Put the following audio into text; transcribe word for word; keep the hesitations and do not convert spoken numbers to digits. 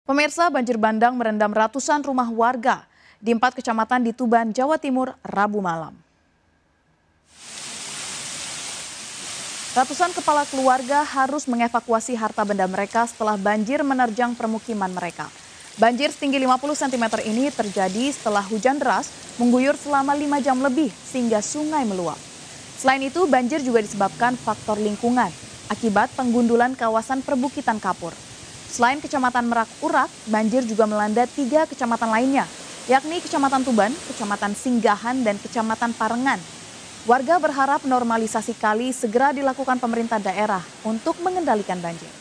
Pemirsa, banjir bandang merendam ratusan rumah warga di empat kecamatan di Tuban, Jawa Timur, Rabu malam. Ratusan kepala keluarga harus mengevakuasi harta benda mereka setelah banjir menerjang permukiman mereka. Banjir setinggi lima puluh sentimeter ini terjadi setelah hujan deras mengguyur selama lima jam lebih sehingga sungai meluap. Selain itu, banjir juga disebabkan faktor lingkungan akibat penggundulan kawasan perbukitan kapur. Selain Kecamatan Merak Urak, banjir juga melanda tiga kecamatan lainnya, yakni Kecamatan Tuban, Kecamatan Singgahan, dan Kecamatan Parengan. Warga berharap normalisasi kali segera dilakukan pemerintah daerah untuk mengendalikan banjir.